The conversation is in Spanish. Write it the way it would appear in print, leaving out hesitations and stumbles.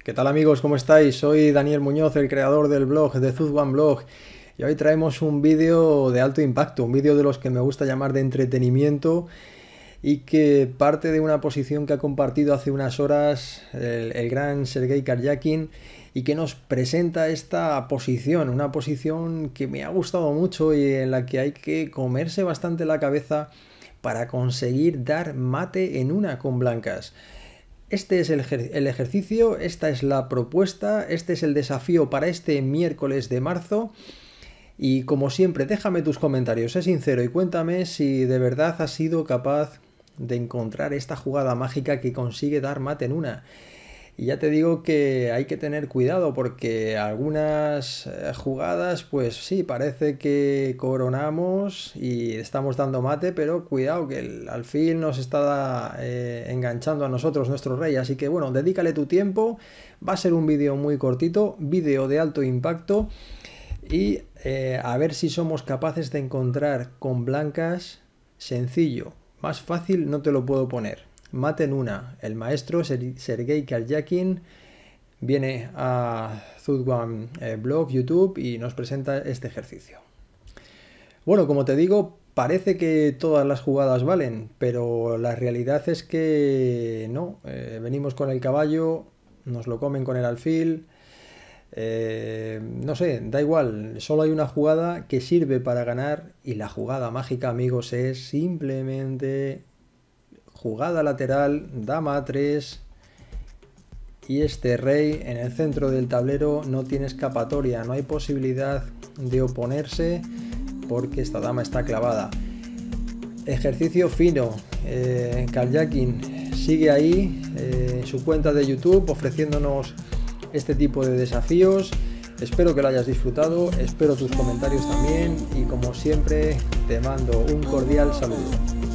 ¿Qué tal amigos? ¿Cómo estáis? Soy Daniel Muñoz, el creador del blog de Zuzwan Blog, y hoy traemos un vídeo de alto impacto, un vídeo de los que me gusta llamar de entretenimiento y que parte de una posición que ha compartido hace unas horas el gran Sergei Karjakin y que nos presenta esta posición, una posición que me ha gustado mucho y en la que hay que comerse bastante la cabeza para conseguir dar mate en una con blancas. Este es el ejercicio, esta es la propuesta, este es el desafío para este miércoles de marzo. Y como siempre, déjame tus comentarios, sé sincero y cuéntame si de verdad has sido capaz de encontrar esta jugada mágica que consigue dar mate en una. Y ya te digo que hay que tener cuidado porque algunas jugadas, pues sí, parece que coronamos y estamos dando mate, pero cuidado que el alfil nos está enganchando a nosotros, nuestro rey. Así que bueno, dedícale tu tiempo, va a ser un vídeo muy cortito, vídeo de alto impacto y a ver si somos capaces de encontrar con blancas sencillo. Más fácil no te lo puedo poner. Mate en una. El maestro Sergei Karjakin viene a Zuzwan Blog, YouTube y nos presenta este ejercicio. Bueno, como te digo, parece que todas las jugadas valen, pero la realidad es que no. Venimos con el caballo, nos lo comen con el alfil. No sé, da igual, solo hay una jugada que sirve para ganar y la jugada mágica, amigos, es simplemente jugada lateral, dama a3 y este rey en el centro del tablero no tiene escapatoria, no hay posibilidad de oponerse porque esta dama está clavada. Ejercicio fino, Karjakin sigue ahí en su cuenta de YouTube ofreciéndonos este tipo de desafíos. Espero que lo hayas disfrutado, espero tus comentarios también y como siempre te mando un cordial saludo.